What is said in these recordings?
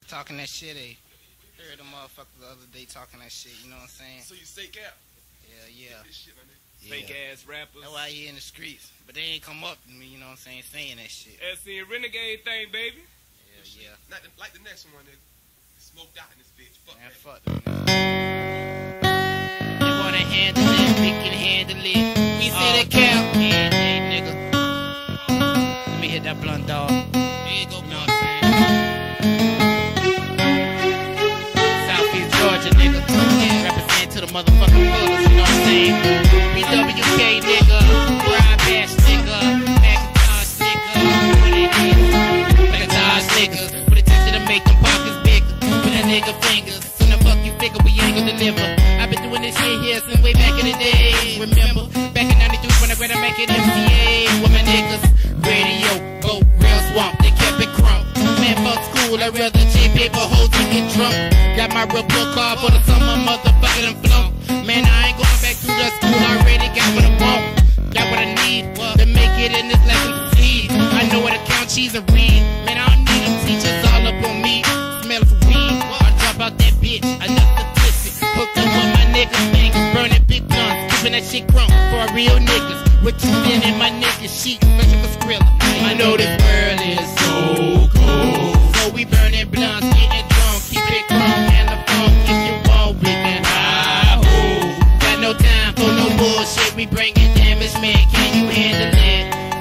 Talking that shit, I heard a motherfucker the other day talking that shit, you know what I'm saying? So you say cap? Yeah. Shit, fake ass rappers. That's why he in the streets. But they ain't come up to me, you know what I'm saying, saying that shit. SC renegade thing, baby. Yeah. Not like the next one, nigga. Smoked out in this bitch. Fuck man, that. fuck them. They wanna handle it, we can handle it. We say that cap. Hey, nigga. Let me hit that blunt, dog. There you go, you know what I'm saying? Southeast Georgia, nigga. Represent to the motherfucking fullest, you know what I'm saying? BWK, nigga. Bribe, nigga. Macintosh, nigga. What it is? Macintosh, nigga. With attention to make them pockets bigger. With that nigga fingers. Soon the fuck you figure we ain't gonna deliver. I've been doing this shit here since way back in the day. Remember? Back in 93 when I read I make it MCA. With my niggas. Radio, boat, real swamp. They kept it crunk. Man, fuck school. I'd rather cheap paper hoes and get drunk. Got my report card for the summer motherfucking flunk. Man, I ain't going back to the school. I already got what I want. Got what I need to make it in this life and succeed. I know how to count cheese and read. Man, I don't need them teachers all up on me. Smell for weed. I drop out that bitch. Another twisted. Hooked up with my niggas' fingers. Burning big guns. Keeping that shit crunk for our real niggas. What you been in my niggas' sheet. Special for Skrilla. I know this world is so cold. So we burning blunts. Getting drunk. Keep it crunk. And the funk. If you want, we can high. Got no time for no bullshit. We bringing damage, man. Can you handle it?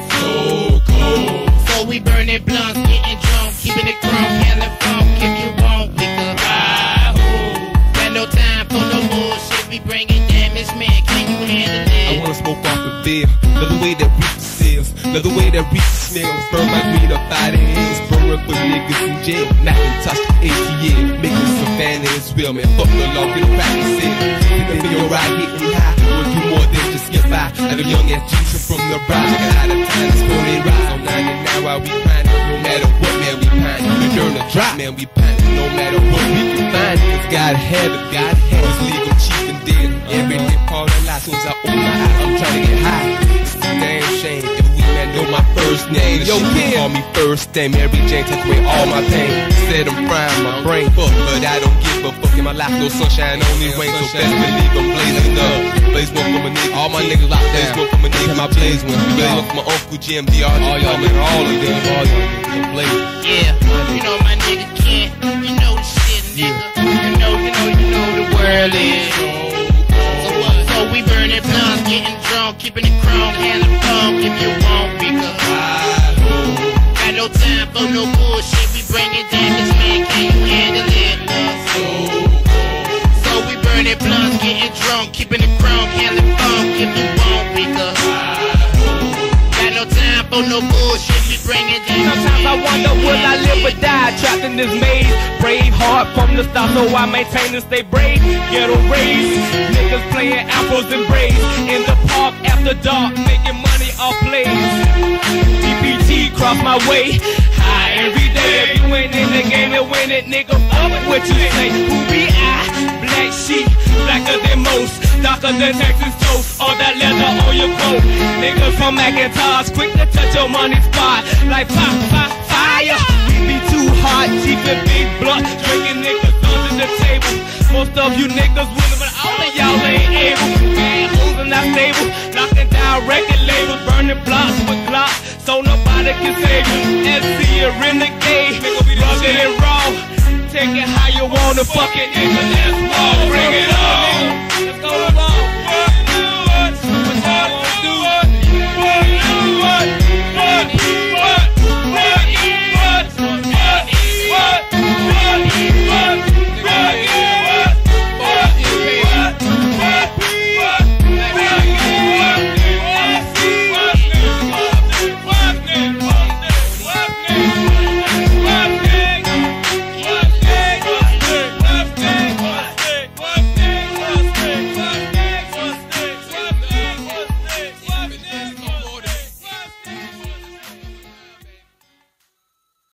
So cold. So we burning blunts. Getting drunk. Keeping it crunk. And the funk. If you want, we can high. Got no time for no bullshit. We bringing damage, man. Can you handle it? I wanna smoke off the beer. Love the way that reaper seals. Love the way that reaper smells. Burn my green up out of hills. Burn for niggas in jail. Macintosh ATL. Making some fanny as well, man. Fuck the law, get a practice in. Even in your ride, hit me high. We'll do more than just get by. Like a young ass Jesus from the bride. Check out of time, it's 40 rise. On 99 while we grind. No matter what, man, we pine. We during the drop, man, we pine. No matter what we can find. Cause God have it, God have it. Just leave them cheap and dead. Every day part of life. Soon as I open my eyes, I'm trying to get high. It's a damn shame if we man know my first name. Yo, kid, call me first name. Mary Jane take away all my pain. Said I'm frying my brain, fuck, but I don't give a fuck. In my life, no sunshine, only rain. So best believe I'm blazing up. Blaze one for my niggas. All my niggas locked down. Blaze one for my niggas. My blaze one. Blaze one for my uncle Jim DR. All y'all niggas, all of them, all y'all niggas. Blaze. Yeah, you know my nigga can't. You know the shit, nigga. You know the world is. So we burning blunts, getting drunk, keeping it crunk, and the funk if you want, because got no time for no bullshit. We bringing damage, man. Can you handle it? So we burning blunts, getting drunk, keeping it crunk, and the funk if you want, because got no time for no bullshit. We bringing damage. Sometimes I wonder will I live or die trapped in this maze. Brave heart from the start, so I maintain and stay brave. Ghetto raised, niggas playing apples and braids in the park after dark, making money off plays. DPT cross my way, high every day. If you ain't in the game and win it, nigga, fuck what you say. Who be I? Blaque Sheep, blacker than most, darker than Texas toast. All that leather on your coat. Niggas from Macintosh, quick to touch your money spot. Like fire. We be too hot, cheap and big blunt, drinking niggas under the table. Most of you niggas winning, but all of y'all ain't able. Man, hoes are not stable, knocking down record labels, burning blocks with glocks, so nobody can save you. SC a renegade, rugged and raw. Take it how you wanna, fuck it, nigga, let's roll, bring it on.